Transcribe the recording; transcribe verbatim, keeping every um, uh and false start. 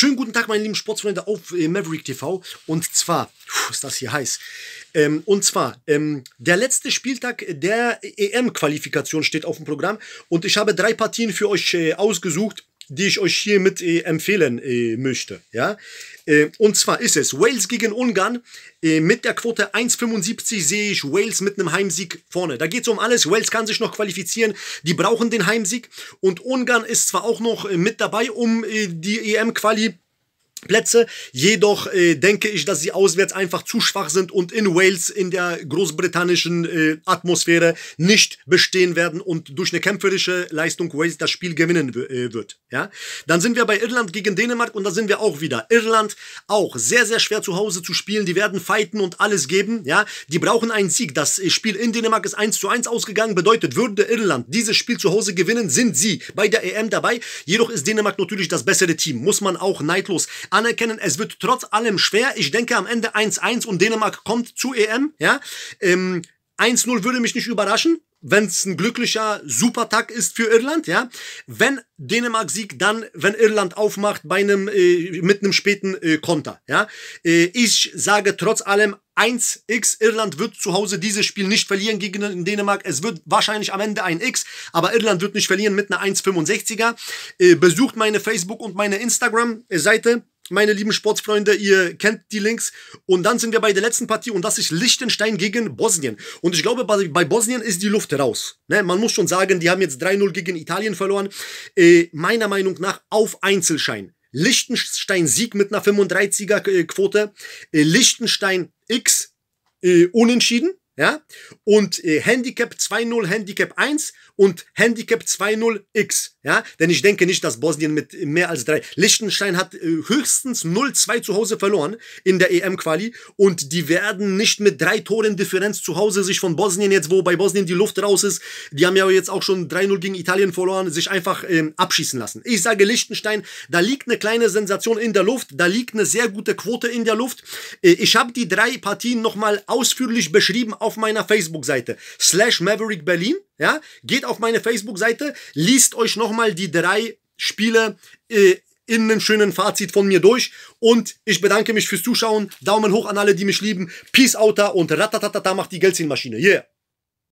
Schönen guten Tag, meine lieben Sportsfreunde auf äh, Maverick T V. Und zwar, puh, ist das hier heiß. Ähm, und zwar, ähm, der letzte Spieltag der E M-Qualifikation steht auf dem Programm. Und ich habe drei Partien für euch äh, ausgesucht, die ich euch hiermit äh, empfehlen äh, möchte. Ja? Äh, und zwar ist es Wales gegen Ungarn. Äh, mit der Quote eins Komma fünfundsiebzig sehe ich Wales mit einem Heimsieg vorne. Da geht es um alles. Wales kann sich noch qualifizieren. Die brauchen den Heimsieg. Und Ungarn ist zwar auch noch äh, mit dabei um äh, die E M-Quali. Plätze, jedoch äh, denke ich, dass sie auswärts einfach zu schwach sind und in Wales in der großbritannischen äh, Atmosphäre nicht bestehen werden und durch eine kämpferische Leistung Wales das Spiel gewinnen äh, wird. Ja? Dann sind wir bei Irland gegen Dänemark und da sind wir auch wieder. Irland auch sehr, sehr schwer zu Hause zu spielen. Die werden fighten und alles geben. Ja? Die brauchen einen Sieg. Das Spiel in Dänemark ist eins zu eins ausgegangen. Bedeutet, würde Irland dieses Spiel zu Hause gewinnen, sind sie bei der E M dabei. Jedoch ist Dänemark natürlich das bessere Team. Muss man auch neidlos anerkennen. Es wird trotz allem schwer. Ich denke am Ende eins eins und Dänemark kommt zu E M. Ja? Ähm, eins null würde mich nicht überraschen, wenn es ein glücklicher Supertag ist für Irland. Ja? Wenn Dänemark siegt, dann, wenn Irland aufmacht bei einem, äh, mit einem späten äh, Konter. Ja? Äh, ich sage trotz allem eins x, Irland wird zu Hause dieses Spiel nicht verlieren gegen Dänemark. Es wird wahrscheinlich am Ende ein X, aber Irland wird nicht verlieren mit einer eins Komma fünfundsechziger. Äh, besucht meine Facebook- und meine Instagram-Seite. Meine lieben Sportsfreunde, ihr kennt die Links. Und dann sind wir bei der letzten Partie und das ist Liechtenstein gegen Bosnien. Und ich glaube, bei, bei Bosnien ist die Luft raus. Ne? Man muss schon sagen, die haben jetzt drei null gegen Italien verloren. Äh, meiner Meinung nach auf Einzelschein. Liechtenstein Sieg mit einer fünfunddreißiger Quote. Äh, Liechtenstein X äh, unentschieden. Ja? Und äh, Handicap zwei null, Handicap eins und Handicap zwei null X. Ja? Denn ich denke nicht, dass Bosnien mit mehr als drei... Liechtenstein hat äh, höchstens null zwei zu Hause verloren in der E M-Quali und die werden nicht mit drei Toren Differenz zu Hause sich von Bosnien jetzt, wo bei Bosnien die Luft raus ist, die haben ja jetzt auch schon drei null gegen Italien verloren, sich einfach ähm, abschießen lassen. Ich sage Liechtenstein, da liegt eine kleine Sensation in der Luft, da liegt eine sehr gute Quote in der Luft. Äh, ich habe die drei Partien nochmal ausführlich beschrieben auf meiner Facebook-Seite slash Maverick Berlin. Ja? Geht auf meine Facebook-Seite, liest euch nochmal die drei Spiele äh, in einem schönen Fazit von mir durch und ich bedanke mich fürs Zuschauen. Daumen hoch an alle, die mich lieben. Peace out und ratatatata macht die Geldziehmaschine. Yeah!